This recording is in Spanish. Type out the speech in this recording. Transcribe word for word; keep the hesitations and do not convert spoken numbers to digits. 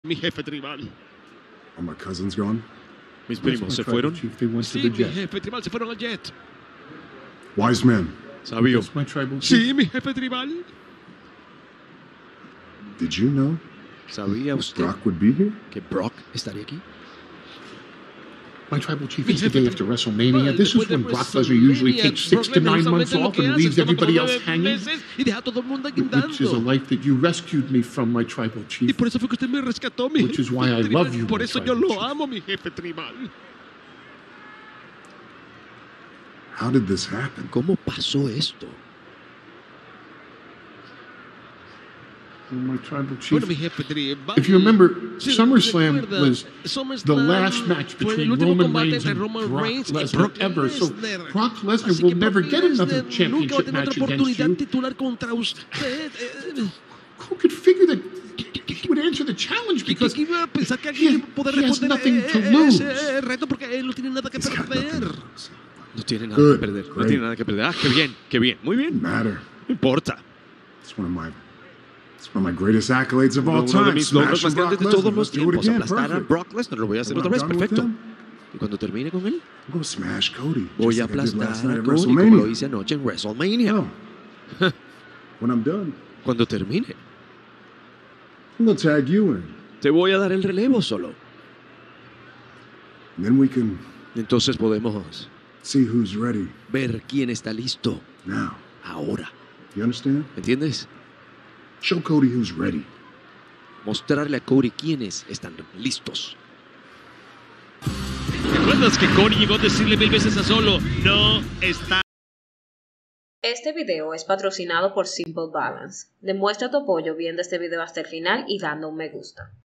Mi jefe tribal. Are my cousins gone? Mis primos se fueron. Chief, they went to Sí, the mi jet. jefe tribal se fueron al jet. Wise men. Sabio. That's my tribal chief. Sí, mi jefe tribal. Did you know ¿Sabía usted Brock would be here? que Brock estaría aquí? My tribal chief Mi is the jefe day tri- after WrestleMania. This Después is de when Brock Lesnar usually WrestleMania, takes six to Brock nine Lesnar months lo off que and hace leaves es toma everybody como else nueve hanging. meses y deja a todo el mundo Which is a aguindando. life that you rescued me from, my tribal Y chief. por eso fue que usted me rescató, mi Which jefe is why I tribal. love you, Por my eso yo tribal lo chief. amo, mi jefe tribal. How did this happen? ¿Cómo pasó esto? My tribal chief. Bueno, mi jefe tribal. If you remember, Si SummerSlam recuerda, was SummerSlam the last match fue el between último Roman combate Reigns entre and Roman Brock Reigns y Lesnar Brock ever. So Lesnar. Brock Lesnar Así will que never Brock get another Lesnar nunca va a championship tener otra match against oportunidad you. titular contra usted. Eh, Who could figure that he would answer the challenge ¿Qué because iba a pensar que he, alguien iba a poder he has responder nothing to eh, lose? ese reto porque él no tiene nada que He's got nothing perder? to lose. No tiene nada Good, que perder. No great. tiene nada que perder. Ah, qué bien, qué bien. Muy bien. Matter. No importa. It's one of my it's one of my greatest accolades of all Uno de time. mis logros más Smashing grandes Brock de Lesnar. todos los Let's do it tiempos. again. Aplastar a Perfect. Brock Lesnar. Lo voy a hacer When otra I'm vez. done with Perfecto. him, Y cuando termine con él, I'm gonna smash Cody. voy just a like I did last aplastar night a at Cody como lo WrestleMania. hice anoche en WrestleMania. No. When I'm done, Cuando termine, I'm gonna tag you in. te voy a dar el relevo solo. And then we can Entonces podemos see who's ready ver quién está listo now. ahora. You understand? ¿Entiendes? Show Cody who's ready. Mostrarle a Cody quiénes están listos. ¿Recuerdas que Cody llegó a decirle mil veces a Solo, no está? Este video es patrocinado por Simple Balance. Demuestra tu apoyo viendo este video hasta el final y dando un me gusta.